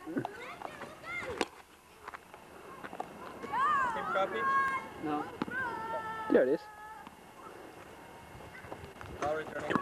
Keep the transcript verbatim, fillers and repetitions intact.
Keep copy? No. There it is. I'll return it.